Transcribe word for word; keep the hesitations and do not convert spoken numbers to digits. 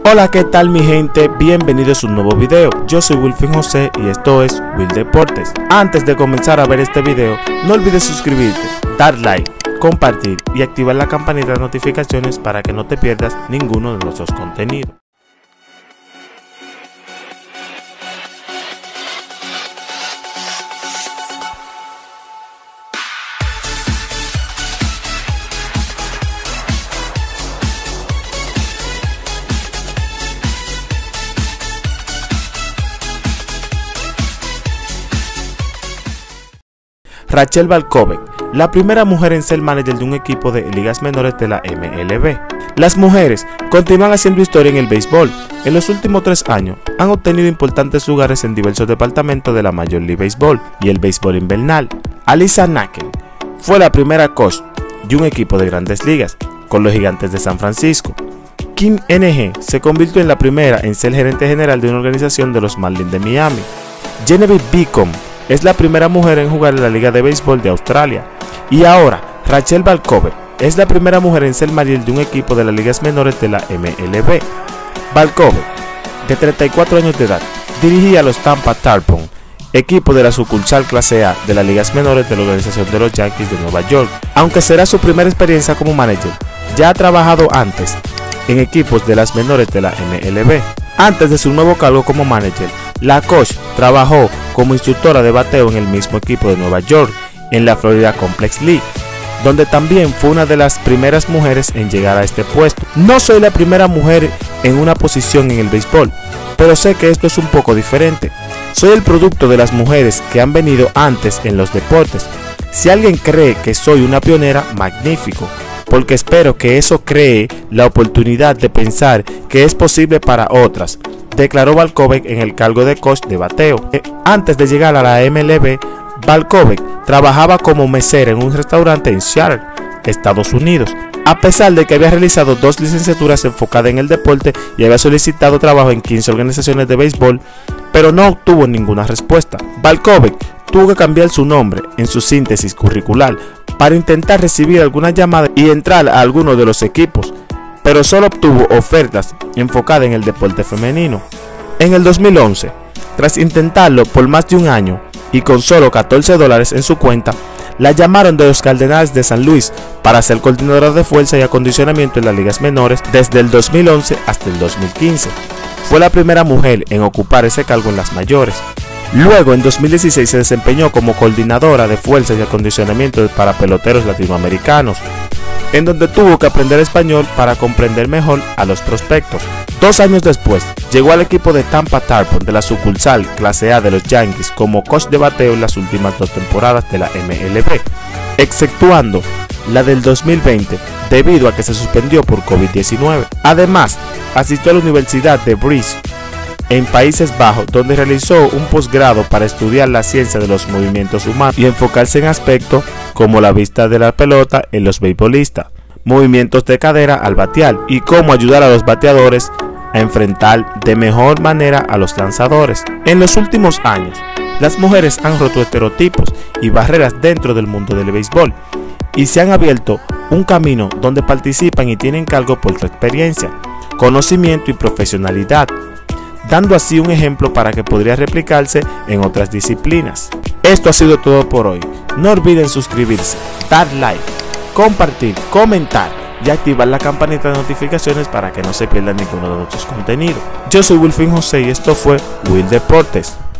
Hola, ¿qué tal mi gente? Bienvenidos a un nuevo video. Yo soy Wilfin José y esto es Will Deportes. Antes de comenzar a ver este video, no olvides suscribirte, dar like, compartir y activar la campanita de notificaciones para que no te pierdas ninguno de nuestros contenidos. Rachel Balkovec, la primera mujer en ser manager de un equipo de ligas menores de la M L B. Las mujeres continúan haciendo historia en el béisbol. En los últimos tres años han obtenido importantes lugares en diversos departamentos de la Major League Baseball y el béisbol invernal. Alyssa Nakken fue la primera coach de un equipo de grandes ligas con los Gigantes de San Francisco. Kim N G se convirtió en la primera en ser gerente general de una organización de los Marlins de Miami. Genevieve Beacom es la primera mujer en jugar en la Liga de Béisbol de Australia. Y ahora, Rachel Balkovec es la primera mujer en ser manager de un equipo de las ligas menores de la M L B. Balkovec, de treinta y cuatro años de edad, dirigía a los Tampa Tarpon, equipo de la sucursal clase A de las ligas menores de la organización de los Yankees de Nueva York. Aunque será su primera experiencia como manager, ya ha trabajado antes en equipos de las menores de la M L B. Antes de su nuevo cargo como manager, la coach trabajó como instructora de bateo en el mismo equipo de Nueva York, en la Florida Complex League, donde también fue una de las primeras mujeres en llegar a este puesto. No soy la primera mujer en una posición en el béisbol, pero sé que esto es un poco diferente. Soy el producto de las mujeres que han venido antes en los deportes. Si alguien cree que soy una pionera, magnífico, porque espero que eso cree la oportunidad de pensar que es posible para otras, declaró Balkovec en el cargo de coach de bateo. Antes de llegar a la M L B, Balkovec trabajaba como mesera en un restaurante en Seattle, Estados Unidos. A pesar de que había realizado dos licenciaturas enfocadas en el deporte y había solicitado trabajo en quince organizaciones de béisbol, pero no obtuvo ninguna respuesta. Balkovec tuvo que cambiar su nombre en su síntesis curricular para intentar recibir alguna llamada y entrar a alguno de los equipos, pero solo obtuvo ofertas enfocadas en el deporte femenino. En el dos mil once, tras intentarlo por más de un año y con solo catorce dólares en su cuenta, la llamaron de los Cardenales de San Luis para ser coordinadora de fuerza y acondicionamiento en las ligas menores desde el dos mil once hasta el dos mil quince. Fue la primera mujer en ocupar ese cargo en las mayores. Luego, en dos mil dieciséis, se desempeñó como coordinadora de fuerza y acondicionamiento para peloteros latinoamericanos, en donde tuvo que aprender español para comprender mejor a los prospectos. Dos años después, llegó al equipo de Tampa Tarpon de la sucursal clase A de los Yankees como coach de bateo en las últimas dos temporadas de la M L B, exceptuando la del dos mil veinte debido a que se suspendió por COVID diecinueve. Además, asistió a la Universidad de Brest en Países Bajos, donde realizó un posgrado para estudiar la ciencia de los movimientos humanos y enfocarse en aspectos como la vista de la pelota en los beisbolistas, movimientos de cadera al batear y cómo ayudar a los bateadores a enfrentar de mejor manera a los lanzadores. En los últimos años, las mujeres han roto estereotipos y barreras dentro del mundo del béisbol y se han abierto un camino donde participan y tienen cargo por su experiencia, conocimiento y profesionalidad, dando así un ejemplo para que podría replicarse en otras disciplinas. Esto ha sido todo por hoy. No olviden suscribirse, dar like, compartir, comentar y activar la campanita de notificaciones para que no se pierdan ninguno de nuestros contenidos. Yo soy Wilfin José y esto fue Will Deportes.